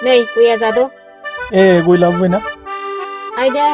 नै गया जादो गय लाबोबायना आयदै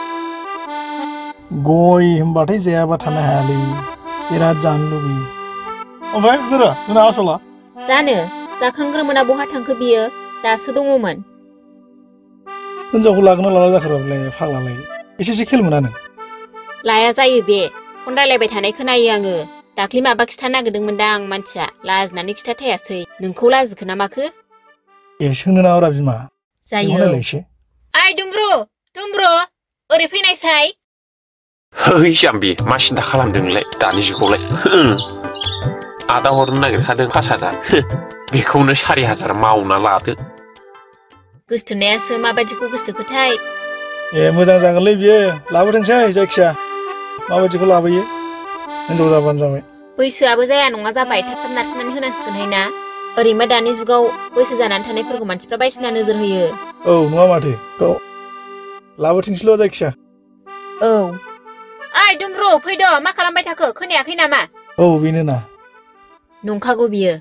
गय होनबाथाय जायाबा थानो हायालै बिराद जानो लुबैयो ओमफ्राय गोरा नोंना आसला जानो जाखांग्रोमोना बहा थांखो बियो दासो दङमोन हिनजावखौ लागोना लाला जाखोरालाय फाग्लालाय एसे खेल मोना नों लाया जायो बे फन रायलायबाय थानाय खोनायो आङो दाख्लि माबा खिथानो नागिरदोंमोनदां मानसिया लाजिनानै खिथाथायासै नोंखौ लाजिखो ना माखो सोंनो नाङा बिमा जायो आइ दुमब्रु ओरै फैनायसाय है जाम्बि मा सिन्था खालामदों नोंलाय दानि जुगावलाय आदा हरनो नागिरखादों 5000 बेखौनो 4000 मावना लादो गोसथोनायासो माबायदिखौ गोसथोखोथाय मोजां जागोनलै बियो लाबोथोंसै जायखिया माबायदिखौ लाबोयो हिनजाव जाबानो जाबाय बैसोआबो जाया नङा जाबाय थाब थाब नारसिननानै होनांसिगोनहाय ना ओरैनो दानि जुगाव बैसो जानानै थानायफोरखौ मानसिफ्रा बायसिना नोजोर होयो नङा माथो गाव लाबोथोंसैल' जायखिया औ ओइ दुमब्रु फैद' मा खालामबाय थाखो खोनायाखै नामा बेनो ना नंखागौ बियो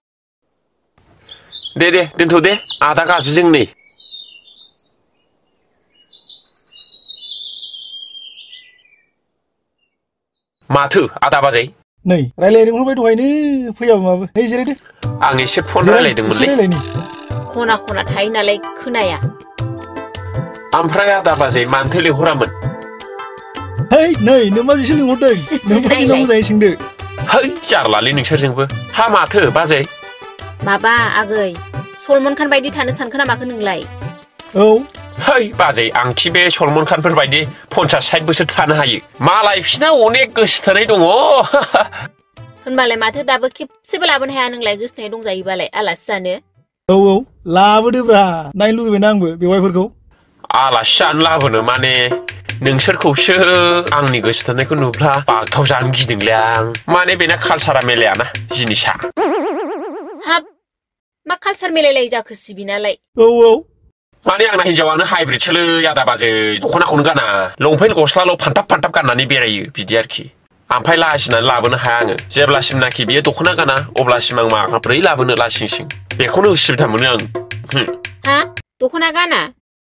दे दोनथ' दे आदा गाबज्रिदों नै माथो आदा बाजै नै रायलायनो होबाय दहायनो फैयाबो माबो नै जिरायदो आं एसे फन रायलायदोंमोनलै खना थायो नालाय खोनाया ओमफ्राय आदा बाजै मानोथो लिंहरामोन नै नों माजिसो लिंहरदों नों माजिनाव मोजाङै सोंदो जारलालै नोंसोरजोंबो हा माथो बाजै माबा आगै सलमन खान बायदि थानो सानखो ना माखो नोंलाय बाजै आंखि बे सलमन खानफोर बायदि 50-60 बोसोर थानो हायो मालाय बिसिना अनेक गोसोथोनाय दङ होनबालाय माथो दाबो खेबसेबो लाबोनो हाया नोंलाय गोसोथोनाय दंजायोबालाय आलासि जानो लाबोदोब्रा नायनो लुबैबायना आंबो बेवाइफोरखौ आलासि जानो लाबोनो माने नोंसोरखौसो आंनि गोसोथोनायखौ नुब्ला बागदाव जानो गिदोंलै आं माने बेना कालसारा मिलायाना जिनिसा हाब मा कालसार मिलायलाय जाखो सिबिनालाय माने आंना हिनजावानो हाइब्रिदसोलै आदा बाजै दख'नाखौनो गाना लंपेन्ट गस्लाल' फानथाब गाननानै बेरायो बिदि आरोखि ओमफ्राय लाजिनानै लाबोनो हाया आङो जेब्लासिमनाखि बियो दख'ना गाना अब्लासिम आं माब्रै लाबोनो लासिंसिं बेखौनो उसुबिदा मोनो आं हा दख'ना गाना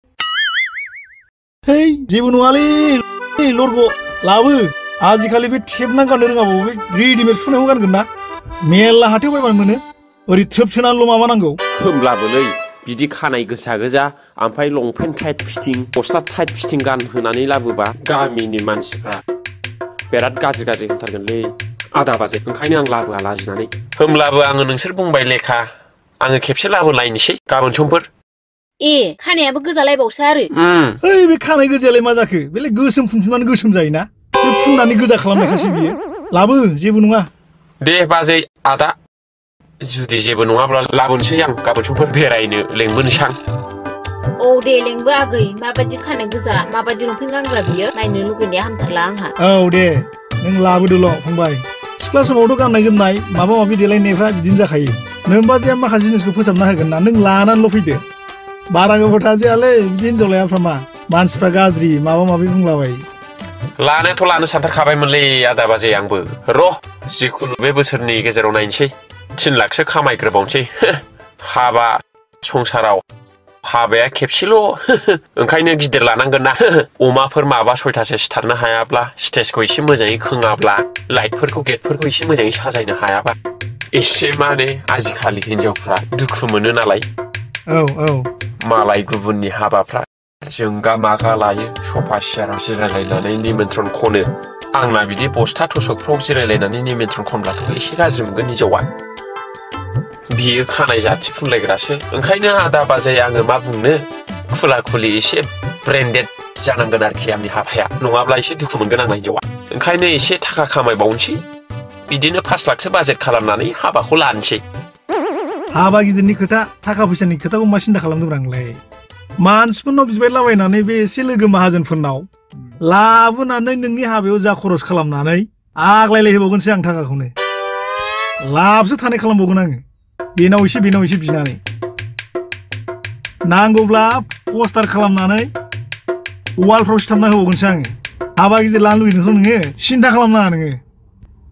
जेबो नङालै लरग' लाबो आजिखालि बे थेबना गाननो रोङाबाबो बे रेडिमेड सुनायखौ गानगोन ना मेरला हाथायाव बायबानो मोनो ओरै थ्रोब सोनानैल' माबा नांगौ होमब्लाबोलै बिदि खानाय गोजा ओमफ्राय लंपेन्ट टाइट फिटिं गस्ला टाइट फिटिं गानहोनानै लाबोबा गामिनि मानसिफ्रा बिराद गाज्रि होनथारगोनलै आदा बाजै ओंखायनो आं लाबोआ लाजिनानै होमब्लाबो आङो नोंसोर बुंबाय लेखा आङो खेबसे लाबोलायनोसै गाबोन समफोर खानायाबो गोजालायबावसो आरो बे खानाय गोजायालाय मा जाखो बेलाय गोसोम फुनफुंनानै गोसोम जायोना बे फुननानै गोजा खालामनायखासो बियो लाबो जेबो नङा दे बाजै आदा जुदि जेबो नङाब्ला लाबोनोसै आं गाबोन समफोर बेरायनो लेंबोनोसै आं दे लेंबो आगै माबायदि खानाय गोजा माबायदि लंपेन्ट गानग्रा बियो नायनो लुगैनाया हामथारला आंहा दे नों लाबोदोल' फंबाय सिख्ला समावथ' गाननाय जोमनाय माबा माबि देलायनायफ्रा बिदिनो जाखायो नों बाजैया माखासे जिनिसखौ फोसाबना होगोन ना नों लानानैल' फैदो बारा गोबाव थाजायालै बिदि हिनजाव लायाफ्रामा मानसिफ्रा गाज्रि माबा माबि बुंलाबायो लानोथ' लानो सानथारखाबायमोनलै आदा बाजै आंबो र' जिखुनु बे बोसोरनि गेजेराव नायनोसै 3 लाखसो खामायग्रोबावनोसै हाबा संसाराव हाबाया खेबसेल' ओंखायनो गिदिर लानांगोन ना अमाफोर माबा 6थासो सिथारनो हायाब्ला स्टेजखौ एसे मोजाङै खोङाब्ला लाइटफोरखौ गेटफोरखौ एसे मोजाङै साजायनो हायाबा एसे माने आजिखालि हिनजावफ्रा दुखु मोनो नालाय मालाय गुबुननि हाबाफ्रा जोंगा मागा लायो सफा सियाराव जिरायलायनानै निमन्त्रन खनो आंना बिदि बस्था थसकफ्राव जिरायलायनानै निमन्त्रन खनब्लाथ' एसे गाज्रि मोनगोन हिनजावा बियो खानाय जाथि फुनलायग्रासो ओंखायनो आदा बाजै आङो मा बुंनो खुला खुलि एसे ब्रेन्डेड जानांगोन आरोखि आंनि हाबाया नङाब्ला एसे दुखु मोनगोन आंना हिनजावा ओंखायनो एसे थाखा खामायबावनोसै बिदिनो 5 लाखसो बाजेट खालामनानै हाबाखौ लानोसै हाबा गिदिरनि खोथा थाखा फैसानि खोथाखौ मा सिन्था खालामदों आंलाय मानसिफोरनाव बिबायलाबायनानै बे एसे लोगो माहाजोनफोरनाव लाबोनानै नोंनि हाबायाव जा खरस खालामनानै आग्लायलाय होबावगोनसै आं थाखाखौनो लाबसो थानाय खालामबावगोन आङो बेनाव एसे बिनानै नांगौब्ला पस्टार खालामनानै वालफ्राव सिथाबना होबावगोनसै आङो हाबा गिदिर लानो लुबैदोंथ' नोङो सिन्था खालामनाङा नोङो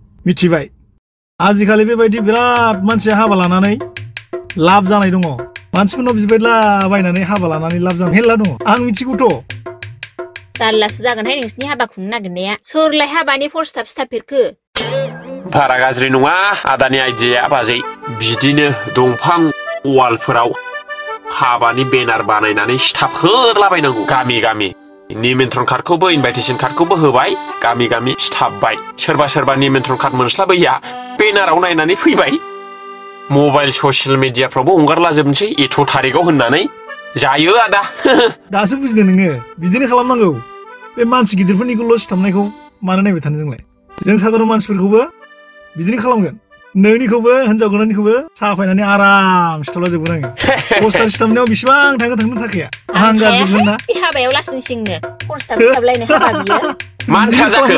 मिथिबाय आजिखालि बेबायदि बिराद मानसिया हाबा लानानै लाब जानाय दङ मानसिफोरनाव बिबायलाबायनानै हाबा लानानै लाब जानो मेरला दङ आं मिथिगौथ'। जारलासो जागोनहाय नोंसिनि हाबा खुंनो नागिरनाया। सोरलाय हाबानि प्रस्ताब सिथाबफेरखो? बारा गाज्रि नङा आदानि आइडियाया बाजै। बिदिनो दंफां वालफोराव हाबानि बेनार बानायनानै सिथाब होलाबायनांगौ गामि गामि। निमन्त्रण कार्डखौबो इनभाइटेसन कार्डखौबो होबाय गामि गामि सिथाबबाय। सोरबा सोरबा निमन्त्रण कार्ड मोनस्लाबैया बेनाराव नायनानै फैबाय। मबाइल ससियेल मिडियाफ्रावबो हंगारलाजोबनोसै एथ' थारिखआव होननानै जायो आदा। दासो बुजिदों नोङो बिदिनो खालामनांगौ। बे मानसि गिदिरफोरनिखौल' सिथाबनायखौ मानो नायबाय थानो जोंलाय? जों साधारन मानसिफोरखौबो बिदिनो खालामगोन। नोंनिखौबो हिनजाव गोदाननिखौबो साफायनानै आराम सिथाबला जोबगोन आङो। पस्टार सिथाबनायाव बेसेबां थांनो थाखाया आं गारजोबगोन ना। बे हाबायाव लासिं सिंनो प्रस्ताब सिथाबलायनो हाबा बियो। मानसा जाखो।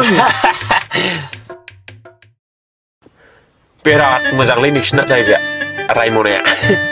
बिराद मोजांलै नोंसिना जायगाया रायमनाया।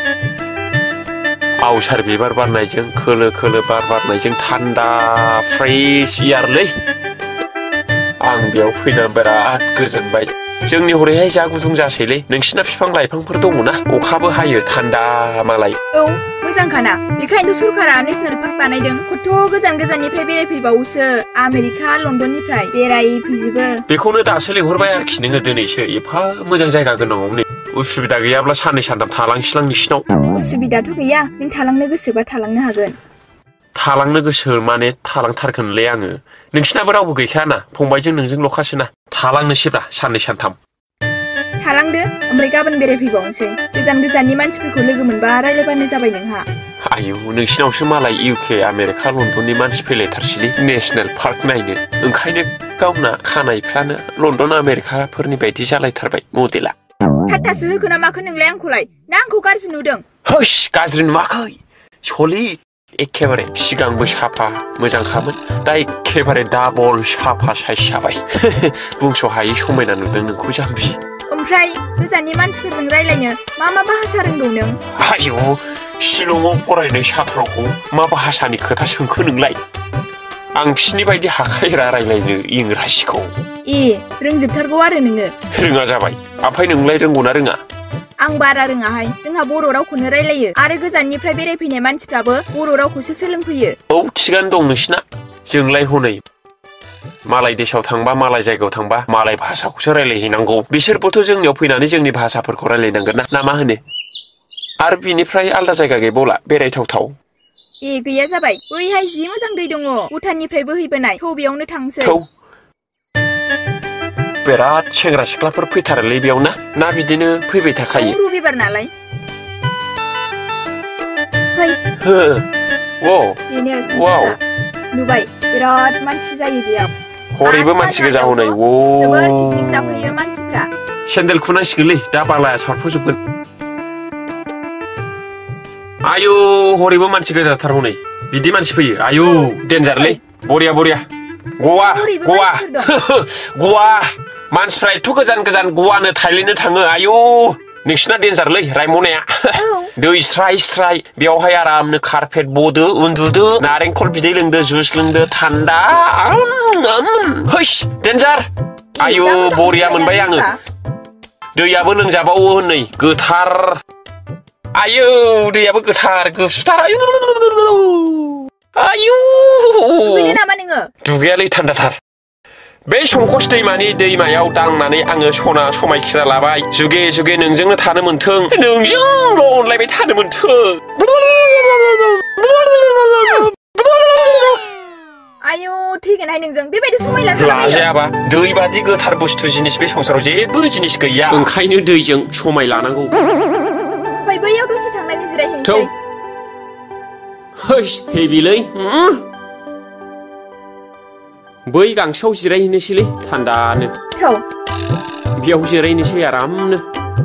आवसार बिबार बारनायजों खोलो खोलो बार बारनायजों थान्दा फ्रेश इयारलै। आं बेयाव फैनानै बिराद गोजोनबाय। जोंनि हरैहाय जा गुदुं जासैलै। नोंसिना बिफां लाइफांफोर दङना अखाबो हायो थान्दा मालाय। औ मोजांखाना बेखायनोथ' सरकारा नेसनेल पार्क बानायदों। खथ' गोजान गोजाननिफ्राय बेरायफैबावोसो आमेरिका लण्डननिफ्राय बेरायफैजोबो। बेखौनो दासो लिंहरबाय आरोखि नोङो दिनैसो एफा मोजां जायगा गोनाङाव नै। उसुबिदा गैयाब्ला साननै सानथाम थालांसैलां नोंसिनाव। उसुबिदाथ' गैया नों थालांनो गोसोबा थालांनो हागोन। थालांनो गोसो माने थालांथारगोनलै आङो। नोंसिनाबो रावबो गैखायाना फंबायजों नोंजोंल'खासोना। थालांनोसैब्रा साननै सानथाम। थालांदो ओमफ्राय गाबोन बेरायफैबावनोसै। गोजान गोजाननि मानसिफोरखौ लोगो मोनबा रायलायबानो जाबाय नोंहा। आयौ नोंसिनावसो मालाय इउके आमेरिका लण्डननि मानसि फैलायथारसैलै नेसनेल पार्क नायनो। ओंखायनो गावना खानायफ्रानो लण्डन आमेरिकाफोरनि बायदि जालायथारबाय मडेला। थाट्टासो होखो ना माखो नोंलाय आंखौलाय? ना आंखौ गाज्रि नुदों? होस गाज्रि नुवाखै। सलिड एखेबारे सिगांबो साफा मोजांखामोन दा एखेबारे डाबल साफा साइज जाबाय। बुंस' हायै समायना नुदों नोंखौ जाम्बि। ओमफ्राय गोजाननि मानसिफोरजों रायलायनो मा भाषा रोंगौ नों? आयौ शिलंआव फरायनाय सात्रखौ मा भाषानि खोथा सोंखो नोंलाय? आं बिसिनि बायदि हाखायरा रायलायनो इंराजिखौ। ए रोंजोबथारगौ आरो नोङो? रोङा जाबाय। ओमफ्राय नोंलाय रोंगौना रोङा? आं बारा रोङाहाय। जोंहा बर' रावखौनो रायलायो आरो गोजाननिफ्राय बेरायफैनाय मानसिफ्राबो बर' रावखौसो सोलोंफैयो। औ थिगानो दं नोंसिना। जोंलाय हनै मालाय देशाव थांबा मालाय जायगायाव थांबा मालाय भाषाखौसो रायलायहैनांगौ। बिसोरबोथ' जोंनियाव फैनानै जोंनि भाषाफोरखौ रायलायनांगोन ना मा होनो? आरो बिनिफ्राय आलदा जायगा गैबावला बेरायथावथाव? ए गैया जाबाय। बैहाय जि मोजां दै दङ भुटाननिफ्राय बोहैबोनाय। थौ बेयावनो थांसै। थौ बिराद सेंग्रा सिख्लाफोर फैथारोलै बेयाव ना बिदिनो फैबाय थाखायो? रबिबार नालाय। फै। बेनो संख्रिसा नुबाय बिराद मानसि जायो बेयाव। हरैबो मानसि गोजा हनै। जोबोर पिकनिक जाफैयो मानसिफ्रा। सेन्देल खुनांसिगोनलै दा बालाया सारफ'जोबगोन। आयौ हरैबो मानसि गोजाथार हनै। बिदि मानसि फैयो आयौ देन्जारलै। बरिया बरिया। गवा गवा मानसिफ्रा एथ' गोजान गोजान गवानो थाइलेण्डनो थाङो। आयौ नोंसिना देन्जारलै रायमनाया। दै स्राय स्राय बेयावहाय आरामनो कारपेट बदो उन्दुदो नारेंखल बिदै लोंदो जुइस लोंदो थान्दा। हैस देन्जार। आयौ बरिया मोनबाय आङो। दैयाबो लोंजाबावो हनै गोथार। आयौ दैयाबो गोथार गुसुथार। आयौ दुगैनो नामा नोङो? दुगैयालै थान्दाथार। बे संकस दैमानि दैमायाव दांनानै आङो सना समायखिरा लाबाय। जुगे जुगे नोंजोंनो थानो मोन्थों नोंजोंल' अनलायबाय थानो मोन्थों। आयौ थैगोनहाय नोंजों बेबायदि समायला लाजायाबा दै बादि गोथार बुस्थु जिनिस बे संसाराव जेबो जिनिस गैया। ओंखायनो दैजों समाय लानांगौ। फै बैयाव दसे थांनानै जिरायहैनोसै। हैस हेबिलै। बै गांसोआव जिरायहैनोसैलै थान्दानो। बेयाव जिरायनोसै आरामनो।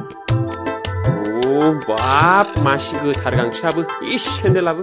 बाब मासि गोथार गांसोआबो इस सेन्देलाबो।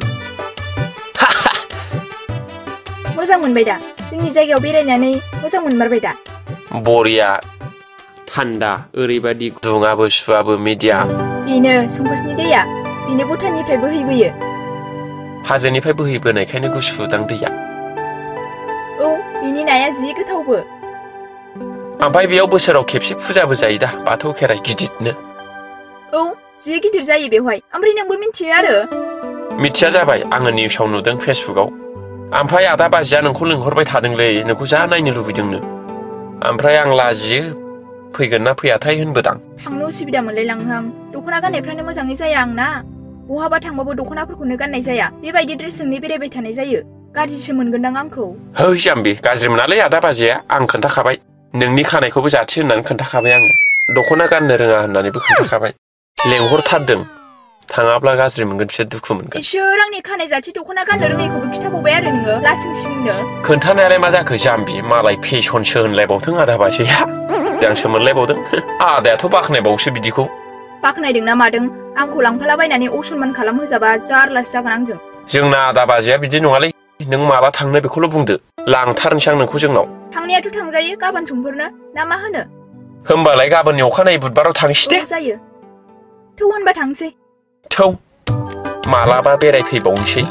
मोजां मोनबाय दा? जोंनि जायगायाव बेरायनानै मोजां मोनमारबाय दा? बरिया थान्दा ओरैबादि दुङाबो सुवाबो मिडियाम। बेनो संकसनि दैया। बेनो भुटाननिफ्राय बोहैबोयो। हाजोनिफ्राय बोहैबोनायखायनो गुसुदां दैया। औ बिनि नाया जि गोथावबो। ओमफ्राय बेयाव बोसोराव खेबसे फुजाबो जायो दा बाथौ खेराइ गिदिरनो। औ जि गिदिर जायो बेवहाय ओमफ्राय नोंबो मिन्थियो आरो मिथिया जाबाय आङो निउसाव नुदों फेसबुकाव ओमफ्राय आदा बाजैया नोंखौ लिंहरबाय थादोंलै नोंखौ जा नायनो लुबैदोंनो ओमफ्राय आं लाजियो फैगोन ना फैयाथाय होनबोदां थांनो उसुबिदा मोनलायलाङो आं दख'ना गाननायफ्रानो मोजाङै जाया आंना बहाबा थांबाबो दख'नाफोरखौनो गाननाय जाया बेबायदि ड्रेसजोंनो बेरायबाय थानाय जायो गाज्रिसो मोनगोनदां आंखौ है जाम्बि गाज्रि मोनालै आदा बाजैया आं खोन्थाखाबाय नोंनि खानायखौबो जाथि होननानै खोन्थाखाबाय आङो दख'ना गाननो रोङा होननानैबो खोन्थाखाबाय लेंहरथारदों थाङाब्ला गाज्रि मोनगोन बिसोर दुखु मोनगोन इसोर आंनि खानाय जाथि दख'ना गाननो रोङैखौबो खिथाबावबाय आरो नोङो लासिंसिंनो खोन्थानायालाय मा जाखो जाम्बि मालाय फेसनसो होनलायबावथों आदा बाजैया आंसो मोनलायबावदों आदायाथ' बाख्नायबावसो बिदिखौ बाख्नायदोंना मादों आंखौ लांफालाबायनानै असनमान खालामहोजाबा जारलासो जागोन आंजों जोंना आदा बाजैया बिदि नङालै नों माला थांनो बेखौल' बुंदो लांथारनोसै आं नोंखौ जोंनाव थांनायाथ' थांजायो गाबोन समफोरनो ना मा होनो होमबालाय गाबोननि अखानायै बुधबाराव थांसै दे जायो थौ होनबा थांसै थौ मालाबा बेरायफैबावनोसै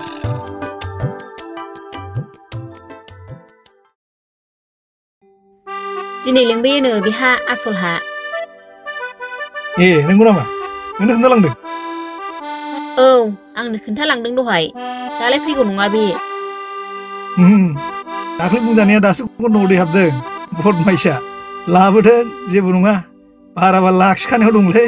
दिनै लिंबोयोनो बेहा आसलहा ए नंगौ नामा नोंनो खोन्थालांदों औ आंनो खोन्थालांदों दहाय दालाय फैगौ नङा बे दाख्लै बुंजानाया दासो गन्ड'आव दै हाबदों बहुत माइसा लाबोदों जेबो नङा बाराबा लाखिखानायाव दंलै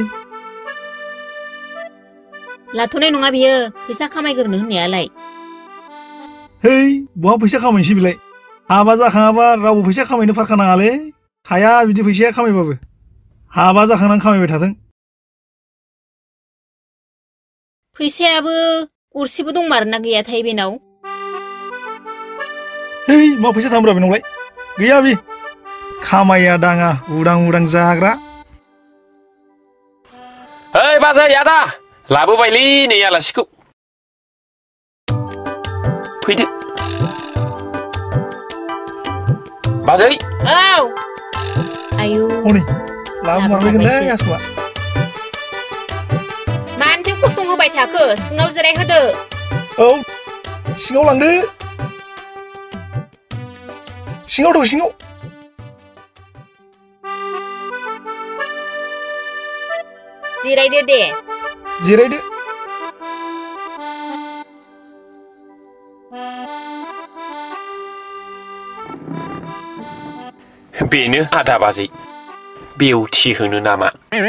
लाथ'नाय नङा बियो फैसा खामायग्रोनो होननायालाय है बहा फैसा खामायनोसै बिलाय हाबा जाखाङाबा रावबो फैसा खामायनो फारखानाङालै थाया बिदि फैसाया खामायबाबो हाबा जाखांनानै खामायबाय थाथों फैसायाबो गरसेबो दंमारोना गैयाथाय बेनाव है मा फैसा थांब्रा बेनावलाय गैया बे खामाया दाङा उदां उदां जाग्रा ओइ बाजै आदा लाबोबायलै नै आलासिखौ फैदो बाजै औ आयु हनै लाबोमारबायगोनलै आसुआ मानोथो गसं होबाय थाखो सिङाव जिरायहोदो औ सिङाव लांदो सिङाव दं सिङाव जिरायदो दे जिरायदो बेनो आदा बाजै बेवथि होनो नामा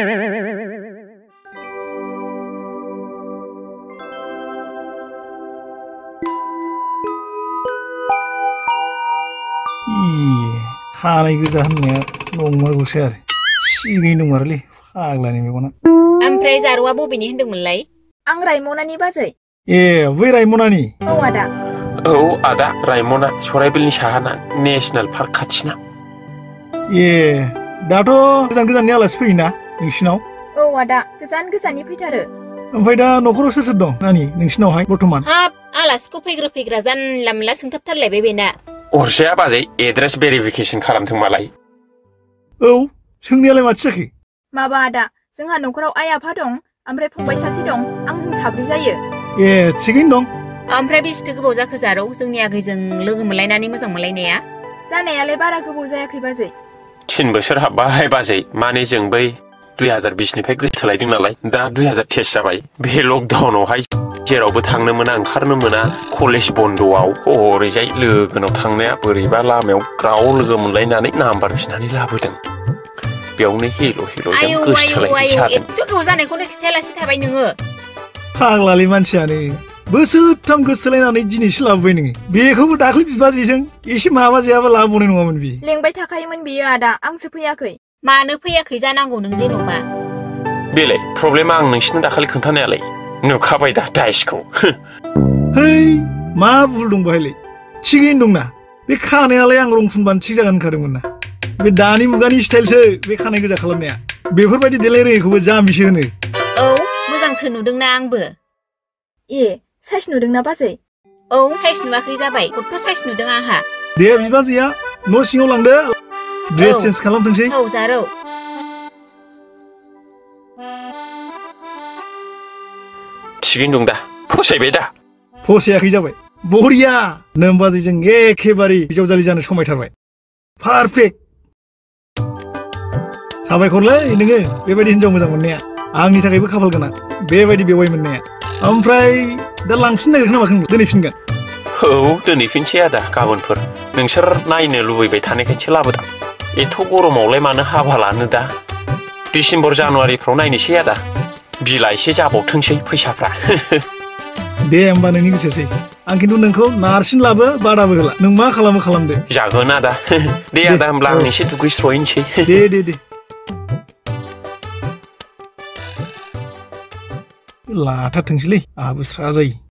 खानाय गोजा होननाया नंमारगौसो आरो सिगै दंमारोलै फाग्लानि मेगना ओमफ्राय जारौआ बबेनि होनदोंमोनलाय आं रायमनानि बाजै ए बै रायमनानि औ आदा औ आदा रायमना सराइबिलनि साहाना नेसनेल पार्क खाथिना ए दाथ' गोजान गोजाननि आलासि फैयोना नोंसिनाव औ आदा गोजान गोजाननि फैथारो ओमफ्राय दा न'खराव सोर सोर दं नानि नोंसिनावहाय बर्थमान हाब आलासिखौ फैग्रा जानला मोनला सोंथाबथारलायबाय बेना अरजाया बाजै एड्रेस भेरिफिकेसन खालामथों मालाय औ सोंनायालाय माथो जाखो माबा आदा जोंहा न'खराव आइ आफा दं ओमफ्राय फंबाय सासे दं आंजों साब्रै जायो ए थिगैनो दं ओमफ्राय बेसेथो गोबाव जाखो जारौ जोंनि आगैजों लोगो मोनलायनानै मोजां मोनलायनाया जानायालाय बारा गोबाव जायाखै बाजै 3 बोसोर हाबबाय बाजै माने जों बै 2020निफ्राय गोसोलायदों नालाय दा 2023 जाबाय बे लकडाउनावहाय जेरावबो थांनो मोना ओंखारनो मोना कलेज बन्द'आव ओरैजाय लोगोनाव थांनाया बोरैबा लामायाव ग्राव लोगो मोनलायनानै नाम्बार बिनानै लाबोदों बेयावनो हेल' गोसोथोलायनाय जादों एथ' गोबाव जानायखौनो खिथायालासे थाबाय नोङो फाग्लालै मानसियानो बोसोरथाम गोसोलायनानै दिनैसो लाबोबाय नोङो बेखौबो दाख्लै बिबाजैजों एसे माबा जायाबा लाबोनाय नङामोन बे लेंबाय थाखायोमोन बियो आदा आंसो फैयाखै मानो फैयाखै जानांगौ नों जेन'बा बेलाय प्रब्लेमा आं नोंसिनो दाखालि खोन्थानायालाय नुखाबाय दा दाइसखौ है मा भुल दं बाहायलाय थिगैनो दंना बे खानायालाय आं रं फुनबानो थिग जागोन होनखादोंमोन ना बे दानि मुगानि स्टाइलसो बे खानाय गोजा खालामनाया बेफोरबायदि देलाय रोङैखौबो जाम्बिसो होनो औ मोजांसो नुदोंना आंबो ए साइज नुदोंना बाजै औ साइज नुवाखै जाबाय कत' साइज नुदों आंहा दे बिबाजैया न' सिङाव लांदो ड्रेस चेन्ज खालामथोंसै औ जारौ थिगैनो दं दा फसायबाय दा फसायाखै जाबाय बरिया नों बाजैजों एखेबारे हिजावजालि जानो समायथारबाय पारफेक्ट साबायखरलै नोङो बेबायदि हिनजाव मोजां मोननाया आंनि थाखायबो खाफाल गोनां बेबायदि बेवाइ मोननाया ओमफ्राय दा लांफिननो नागिरखो नामा दोनहैफिनगोन औ दोनहैफिनसै आदा गाबोनफोर नोंसोर नायनो लुबैबाय थानायखायसो लाबोदां एथ' गरमावलाय मानो हाबा लानो दा डिसेम्बर जानुवारिफ्राव नायनोसै आदा बिला एसे जाबावथोंसै फैसाफ्रा दे होमबा नोंनि गोसोसै आं खिन्थु नोंखौ नारसिनलाबो बादाबो होला नों मा खालामो खालामदो जागोन आदा दे आदा होमब्ला आं एसे दुगैस्र'हैनोसै दे लाथारथोंसैलै आहाबो स्रा जायो